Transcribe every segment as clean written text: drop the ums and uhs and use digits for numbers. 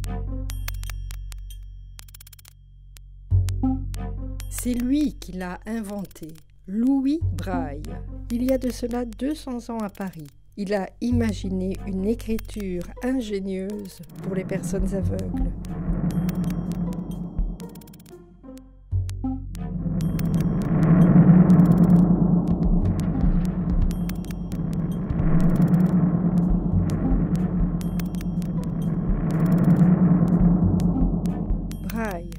C'est lui qui l'a inventé, Louis Braille. Il y a de cela 200 ans à Paris. Il a imaginé une écriture ingénieuse pour les personnes aveugles. Braille.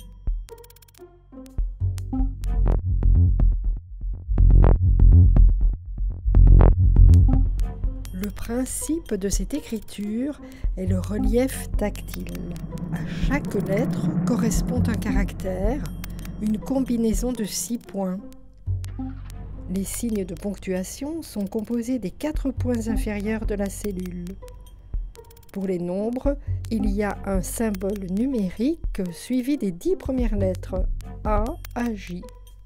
Le principe de cette écriture est le relief tactile. À chaque lettre correspond un caractère, une combinaison de 6 points. Les signes de ponctuation sont composés des 4 points inférieurs de la cellule. Pour les nombres, il y a un symbole numérique suivi des 10 premières lettres A à J.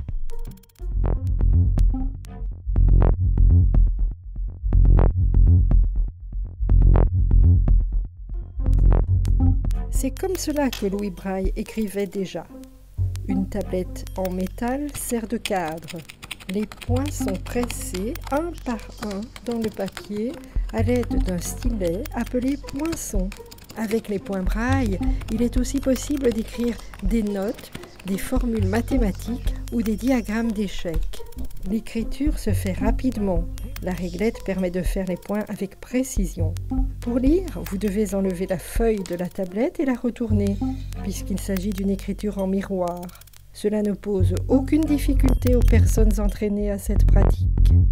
C'est comme cela que Louis Braille écrivait déjà. Une tablette en métal sert de cadre. Les points sont pressés un par un dans le papier à l'aide d'un stylet appelé poinçon. Avec les points Braille, il est aussi possible d'écrire des notes, des formules mathématiques ou des diagrammes d'échecs. L'écriture se fait rapidement. La réglette permet de faire les points avec précision. Pour lire, vous devez enlever la feuille de la tablette et la retourner, puisqu'il s'agit d'une écriture en miroir. Cela ne pose aucune difficulté aux personnes entraînées à cette pratique.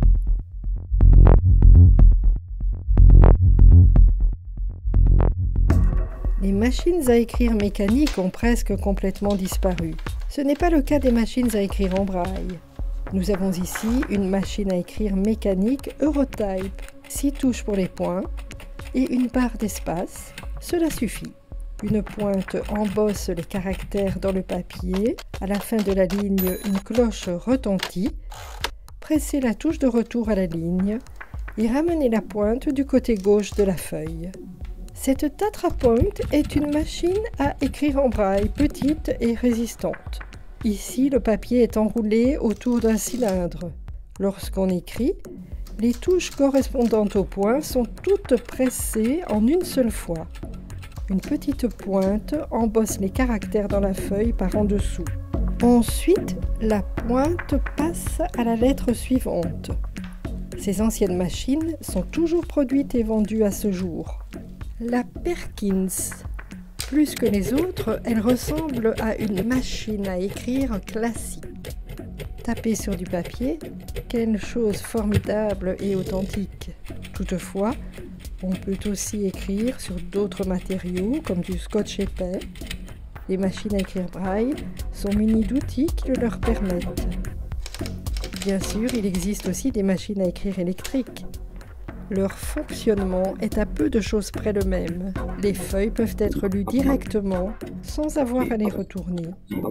Les machines à écrire mécaniques ont presque complètement disparu. Ce n'est pas le cas des machines à écrire en braille. Nous avons ici une machine à écrire mécanique Eurotype, 6 touches pour les points et une barre d'espace, cela suffit. Une pointe embosse les caractères dans le papier, à la fin de la ligne une cloche retentit, pressez la touche de retour à la ligne et ramenez la pointe du côté gauche de la feuille. Cette Tetrapoint est une machine à écrire en braille petite et résistante. Ici, le papier est enroulé autour d'un cylindre. Lorsqu'on écrit, les touches correspondantes aux points sont toutes pressées en une seule fois. Une petite pointe embosse les caractères dans la feuille par en dessous. Ensuite, la pointe passe à la lettre suivante. Ces anciennes machines sont toujours produites et vendues à ce jour. La Perkins. Plus que les autres, elle ressemble à une machine à écrire classique. Taper sur du papier, quelle chose formidable et authentique. Toutefois, on peut aussi écrire sur d'autres matériaux comme du scotch épais. Les machines à écrire braille sont munies d'outils qui le leur permettent. Bien sûr, il existe aussi des machines à écrire électriques. Leur fonctionnement est à peu de choses près le même. Les feuilles peuvent être lues directement, sans avoir à les retourner.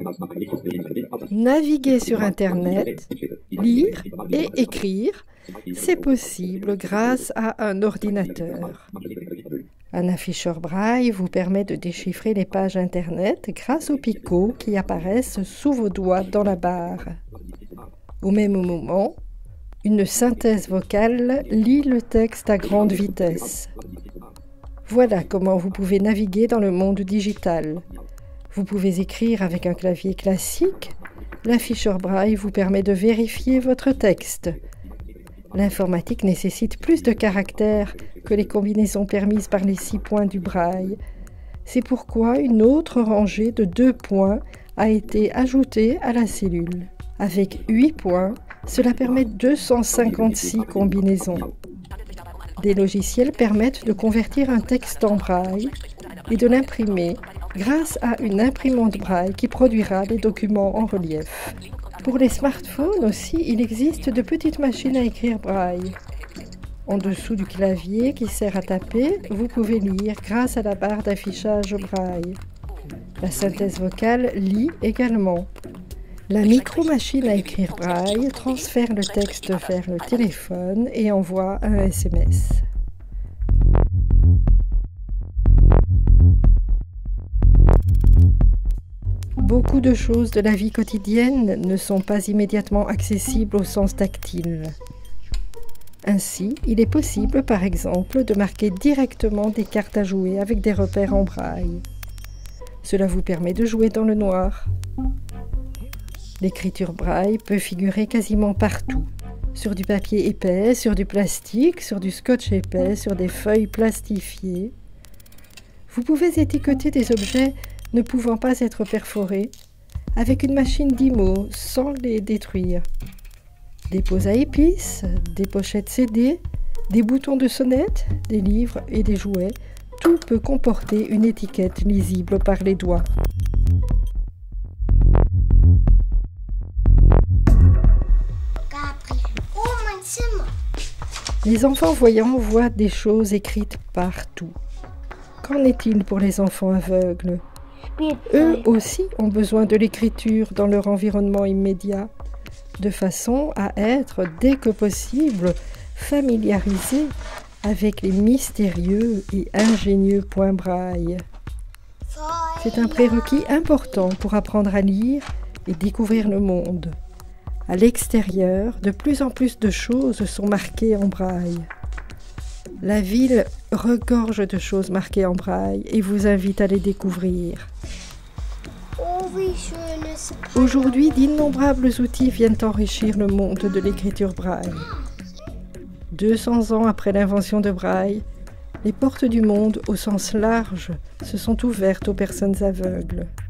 Naviguer sur Internet, lire et écrire, c'est possible grâce à un ordinateur. Un afficheur braille vous permet de déchiffrer les pages Internet grâce aux picots qui apparaissent sous vos doigts dans la barre. Au même moment, une synthèse vocale lit le texte à grande vitesse. Voilà comment vous pouvez naviguer dans le monde digital. Vous pouvez écrire avec un clavier classique. L'afficheur braille vous permet de vérifier votre texte. L'informatique nécessite plus de caractères que les combinaisons permises par les 6 points du braille. C'est pourquoi une autre rangée de 2 points a été ajoutée à la cellule. Avec 8 points, cela permet 256 combinaisons. Des logiciels permettent de convertir un texte en braille et de l'imprimer grâce à une imprimante braille qui produira les documents en relief. Pour les smartphones aussi, il existe de petites machines à écrire braille. En dessous du clavier qui sert à taper, vous pouvez lire grâce à la barre d'affichage braille. La synthèse vocale lit également. La micro-machine à écrire braille transfère le texte vers le téléphone et envoie un SMS. Beaucoup de choses de la vie quotidienne ne sont pas immédiatement accessibles au sens tactile. Ainsi, il est possible, par exemple, de marquer directement des cartes à jouer avec des repères en braille. Cela vous permet de jouer dans le noir. L'écriture braille peut figurer quasiment partout. Sur du papier épais, sur du plastique, sur du scotch épais, sur des feuilles plastifiées. Vous pouvez étiqueter des objets ne pouvant pas être perforés avec une machine d'IMO sans les détruire. Des pots à épices, des pochettes CD, des boutons de sonnette, des livres et des jouets, tout peut comporter une étiquette lisible par les doigts. Les enfants voyants voient des choses écrites partout. Qu'en est-il pour les enfants aveugles ? Eux aussi ont besoin de l'écriture dans leur environnement immédiat, de façon à être, dès que possible, familiarisés avec les mystérieux et ingénieux points braille. C'est un prérequis important pour apprendre à lire et découvrir le monde. À l'extérieur, de plus en plus de choses sont marquées en braille. La ville regorge de choses marquées en braille et vous invite à les découvrir. Aujourd'hui, d'innombrables outils viennent enrichir le monde de l'écriture braille. 200 ans après l'invention de braille, les portes du monde au sens large se sont ouvertes aux personnes aveugles.